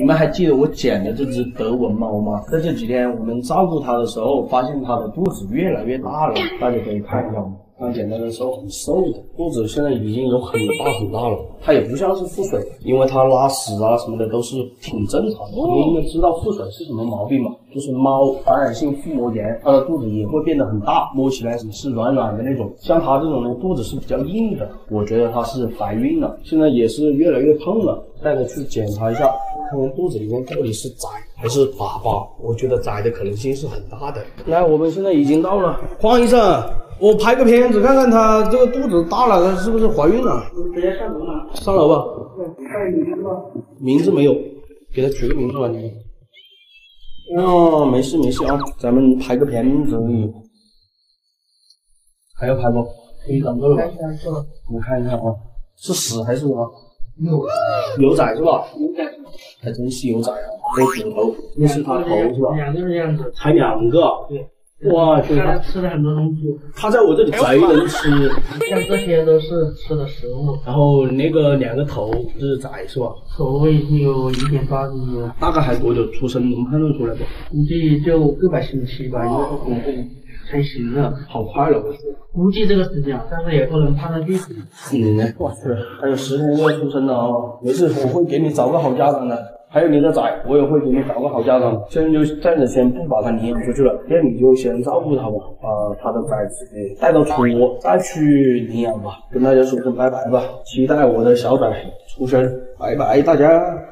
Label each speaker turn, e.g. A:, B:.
A: 们还记得我捡的这只德文猫吗？在这几天我们照顾它的时候，发现它的肚子越来越大了，大家可以看一下。刚捡到的时候很瘦的，肚子现在已经有很大很大了。它也不像是腹水，因为它拉屎啊什么的都是挺正常的。你应该知道腹水是什么毛病嘛？就是猫感染性腹膜炎，它的肚子也会变得很大，摸起来是软软的那种。像它这种呢，肚子是比较硬的，我觉得它是怀孕了，现在也是越来越胖了，带着去检查一下，看看肚子里面到底是崽还是粑粑。我觉得崽的可能性是很大的。来，我们现在已经到了，黄医生。我拍个片子看看她这个肚子大了，她是不是怀孕了？直接上楼吗？上楼吧。对，带名字吧。名字没有，给她取个名字吧你。哦，没事没事啊，咱们拍个片子而已。还要拍不？可以找到了吧？我看一下啊，是屎还是什么？有崽是吧？有崽，还真是有崽啊！这骨头，这是它头是吧？
B: 两个这样子，
A: 才2个。对。哇，
B: 他吃了很多东西。
A: 他在我这里贼能吃，
B: 像这些都是吃的食物。
A: 然后那个2个头是崽是吧？
B: 头已经有1.8斤了。
A: 大概还多久出生？能判断出来不？
B: 估计就个把星期吧，因为它骨头成型了。
A: 好快了，我觉得。
B: 估计这个时间，但是也不能判断具体。
A: 我去，还有10天就要出生了啊！没事，我会给你找个好家长的。还有你的崽，我也会给你找个好家长。现在就暂时先不把它领养出去了，那你就先照顾它吧，把它的崽子带到出窝，再去领养吧。跟大家说声拜拜吧，期待我的小崽出生，拜拜大家。